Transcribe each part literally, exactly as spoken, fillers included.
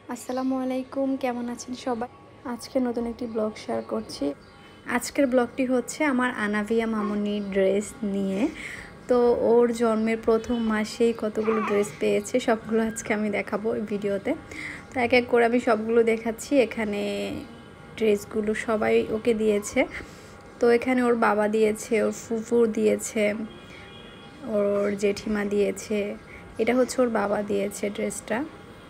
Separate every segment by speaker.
Speaker 1: আসসালামু আলাইকুম, কেমন আছেন সবাই? আজকে নতুন একটি ব্লগ শেয়ার করছি। আজকের ব্লগটি হচ্ছে আমার আনাভিয়া মামুনির ড্রেস নিয়ে। তো ওর জন্মের প্রথম মাসেই কতগুলো ড্রেস পেয়েছে সবগুলো আজকে আমি দেখাবো এই ভিডিওতে। তো এক এক করে আমি সবগুলো দেখাচ্ছি। এখানে ড্রেসগুলো সবাই ওকে দিয়েছে। তো এখানে ওর বাবা দিয়েছে, ওর ফুফু দিয়েছে, ওর জেঠিমা দিয়েছে। এটা হচ্ছে ওর বাবা দিয়েছে ড্রেসটা।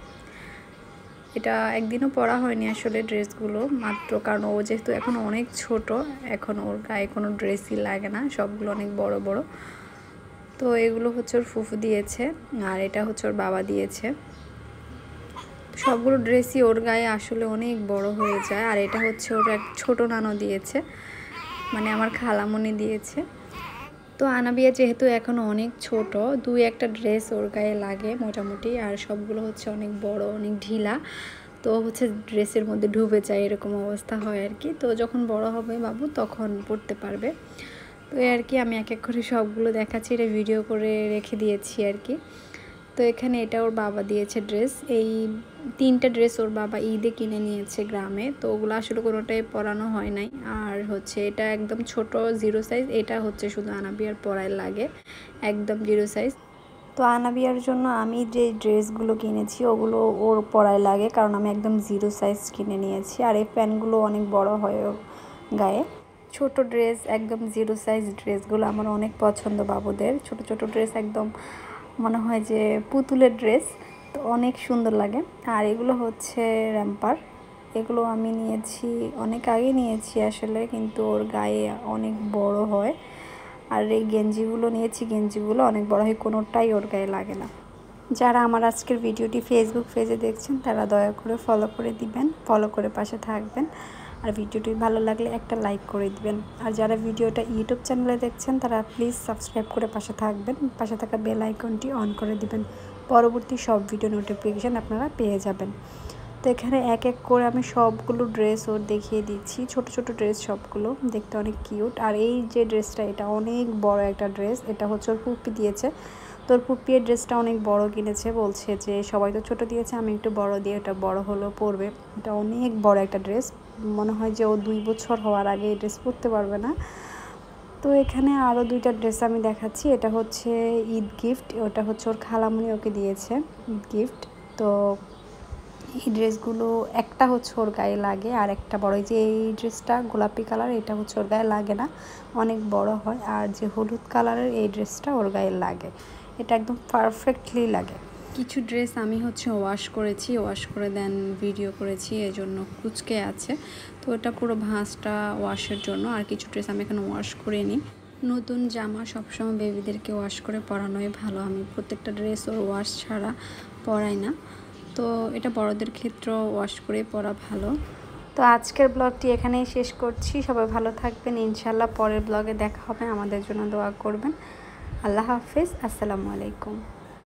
Speaker 1: এটা একদিনও পরা হয়নি আসলে ড্রেসগুলো, মাত্র কারণ ও যেহেতু এখন অনেক ছোট, এখন ওর গায়ে কোনো ড্রেসই লাগে না, সবগুলো অনেক বড় বড়। তো এগুলো হচ্ছে ওর ফুফু দিয়েছে, আর এটা হচ্ছে ওর বাবা দিয়েছে। সবগুলো ড্রেসই ওর গায়ে আসলে অনেক বড় হয়ে যায়। আর এটা হচ্ছে ওর এক ছোট নানু দিয়েছে, মানে আমার খালামণি দিয়েছে। তো আনাবিয়া যেহেতু এখনও অনেক ছোট, দুই একটা ড্রেস ওর গায়ে লাগে মোটামুটি, আর সবগুলো হচ্ছে অনেক বড়, অনেক ঢিলা। তো হচ্ছে ড্রেসের মধ্যে ডুবে যায়, এরকম অবস্থা হয় আর কি। তো যখন বড় হবে বাবু তখন পরতে পারবে। তো এই আর কি, আমি এক এক করে সবগুলো দেখাচ্ছি, এটা ভিডিও করে রেখে দিয়েছি আর কি। তো এখানে এটা ওর বাবা দিয়েছে ড্রেস। এই তিনটা ড্রেস ওর বাবা ঈদে কিনে নিয়েছে গ্রামে, তো ওগুলো আসলে কোনোটাই পরানো হয় নাই। আর হচ্ছে এটা একদম ছোট জিরো সাইজ, এটা হচ্ছে শুধু আনাবিয়ার পরায় লাগে, একদম জিরো সাইজ। তো আনাবিয়ার জন্য আমি যে ড্রেসগুলো কিনেছি ওগুলো ওর পরায় লাগে, কারণ আমি একদম জিরো সাইজ কিনে নিয়েছি। আর এই প্যান্টগুলো অনেক বড় হয় ওর গায়ে। ছোট ড্রেস, একদম জিরো সাইজ ড্রেসগুলো আমার অনেক পছন্দ বাবুদের। ছোট ছোট ড্রেস একদম মনে হয় যে পুতুলের ড্রেস, তো অনেক সুন্দর লাগে। আর এগুলো হচ্ছে র্যাম্পার, এগুলো আমি নিয়েছি অনেক আগে নিয়েছি আসলে, কিন্তু ওর গায়ে অনেক বড় হয়। আর এই গেঞ্জিগুলো নিয়েছি, গেঞ্জিগুলো অনেক বড় হয়, কোনোটাই ওর গায়ে লাগে না। যারা আমার আজকের ভিডিওটি ফেসবুক পেজে দেখছেন তারা দয়া করে ফলো করে দিবেন, ফলো করে পাশে থাকবেন। আর ভিডিওটি ভালো লাগলে একটা লাইক করে দিবেন। আর যারা ভিডিওটা ইউটিউব চ্যানেলে দেখছেন তারা প্লিজ সাবস্ক্রাইব করে পাশে থাকবেন, পাশে থাকা বেল আইকনটি অন করে দিবেন। পরবর্তী সব ভিডিও নোটিফিকেশান আপনারা পেয়ে যাবেন। তো এখানে এক এক করে আমি সবগুলো ড্রেস ওর দেখিয়ে দিচ্ছি, ছোট ছোট ড্রেস সবগুলো, দেখতে অনেক কিউট। আর এই যে ড্রেসটা, এটা অনেক বড় একটা ড্রেস, এটা হচ্ছে ওর পুপ্পি দিয়েছে। তোর পুপ্পির ড্রেসটা অনেক বড় কিনেছে, বলছে যে সবাই তো ছোট দিয়েছে, আমি একটু বড় দিয়ে, এটা বড় হলো পরবে। এটা অনেক বড় একটা ড্রেস, মনে হয় যে ও দুই বছর হওয়ার আগে এই ড্রেস পরতে পারবে না। তো এখানে আরও দুইটা ড্রেস আমি দেখাচ্ছি। এটা হচ্ছে ঈদ গিফট, ওটা হচ্ছে ওর খালামণি ওকে দিয়েছে ঈদ গিফট। তো এই ড্রেসগুলো একটা হচ্ছে ওর গায়ে লাগে, আর একটা বড়, যে এই ড্রেসটা গোলাপি কালার, এটা হচ্ছে ওর গায়ে লাগে না, অনেক বড় হয়। আর যে হলুদ কালারের এই ড্রেসটা ওর গায়ে লাগে, এটা একদম পারফেক্টলি লাগে। কিছু ড্রেস আমি হচ্ছে ওয়াশ করেছি, ওয়াশ করে দেন ভিডিও করেছি, এই জন্য কুচকে আছে। তো এটা পুরো ভাঁজটা ওয়াশের জন্য। আর কিছু ড্রেস আমি এখানে ওয়াশ করে নিই। নতুন জামা সবসময় বেবিদেরকে ওয়াশ করে পরানোই ভালো, আমি প্রত্যেকটা ড্রেস ওর ওয়াশ ছাড়া পরাই না। তো এটা বড়দের ক্ষেত্রেও ওয়াশ করে পরা ভালো। তো আজকের ব্লগটি এখানেই শেষ করছি, সবাই ভালো থাকবেন, ইনশাল্লাহ পরের ব্লগে দেখা হবে, আমাদের জন্য দোয়া করবেন। আল্লাহ হাফেজ, আসসালামু আলাইকুম।